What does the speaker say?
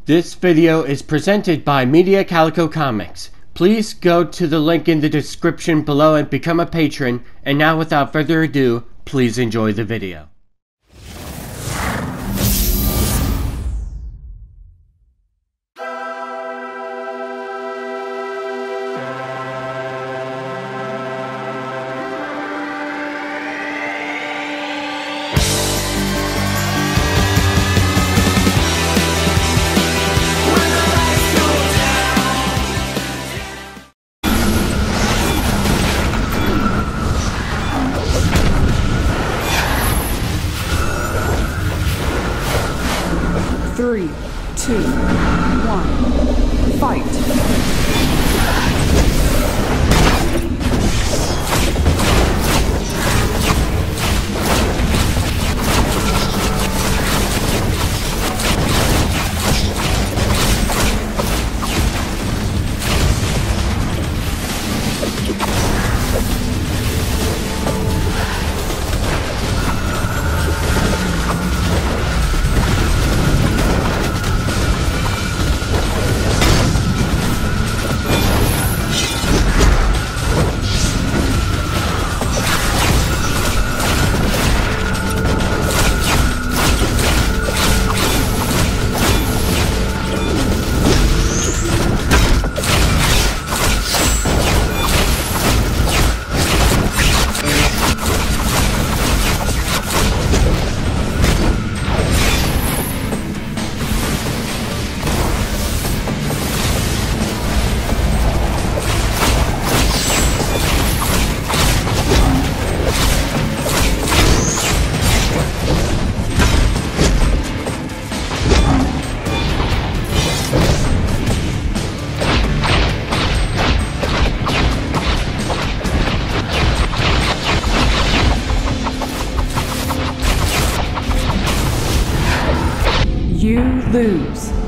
This video is presented by Media Calico Comics. Please go to the link in the description below and become a patron. And now without further ado, please enjoy the video. Three, two, one, fight! You lose.